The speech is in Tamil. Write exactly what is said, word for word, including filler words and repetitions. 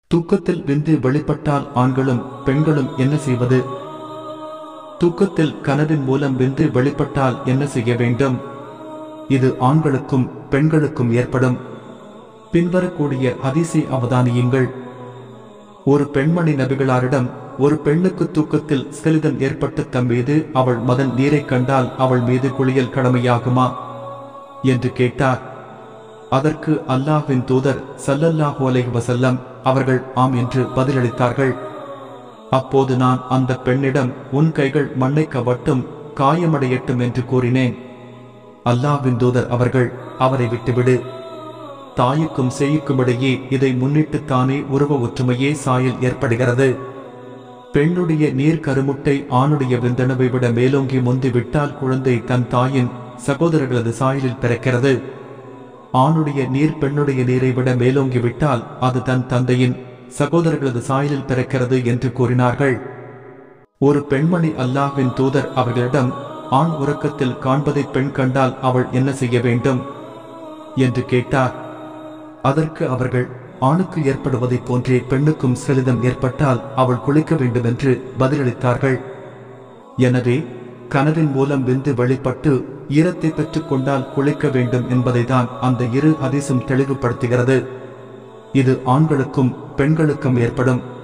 தூக்கத்தில் விந்து வெளிப்பட்டால் ஆண்களும் பெண்களும் என்ன செய்வது? தூக்கத்தில் கனவின் மூலம் விந்து வெளிப்பட்டால் என்ன செய்ய வேண்டும்? இது ஆண்களுக்கும் பெண்களுக்கும் ஏற்படும். பின்வரக்கூடிய ஹதீஸை அவதானியுங்கள். ஒரு பெண்மணி நபிகளாரிடம், ஒரு பெண்ணுக்கு தூக்கத்தில் சிலிதம் ஏற்பட்டு தம் மீது அவள் மதன் நீரை கண்டால் அவள் மீது குளியல் கடமையாகுமா என்று கேட்டார். அதற்கு அல்லாஹ்வின் தூதர் ஸல்லல்லாஹு அலைஹி வஸல்லம் அவர்கள் ஆம் என்று பதிலளித்தார்கள். அப்போது நான் அந்த பெண்ணிடம், உன் கைகள் மண்ணை கவட்டும், காயமடையட்டும் என்று கூறினேன். அல்லாஹ்வின் தூதர் அவர்கள், அவரை விட்டுவிடு. தாய்க்கும் சேய்க்கும் இடையே இதை முன்னிட்டுத்தானே உருவ ஒற்றுமையே சாயல் ஏற்படுகிறது. பெண்ணுடைய நீர் கருமுட்டை ஆணுடைய விந்தணுவை விட மேலோங்கி முந்திவிட்டால் குழந்தை தன் தாயின் சகோதரர்களது சாயலில் பிறக்கிறது. ஆணுடைய நீர் பெண்ணுடைய நீரை விட மேலோங்கி விட்டால் அது தன் தந்தையின் சகோதரர்களது சாயலில் பிறக்கிறது என்று கூறினார்கள். ஒரு பெண்மணி அல்லாஹ்வின் தூதர் அவர்களிடம், ஆண் உறக்கத்தில் காண்பதை பெண் கண்டால் அவள் என்ன செய்ய வேண்டும் என்று கேட்டார். அதற்கு அவர்கள், ஆணுக்கு ஏற்படுவதைப் போன்றே பெண்ணுக்கும் சிலிதம் ஏற்பட்டால் அவள் குளிக்க வேண்டும் என்று பதிலளித்தார்கள். எனவே கனவின் மூலம் விந்து வெளிப்பட்டு ஈரத்தை பெற்றுக் கொண்டால் குளிக்க வேண்டும் என்பதைதான் அந்த இரு ஹதீஸும் தெளிவுபடுத்துகிறது. இது ஆண்களுக்கும் பெண்களுக்கும் ஏற்படும்.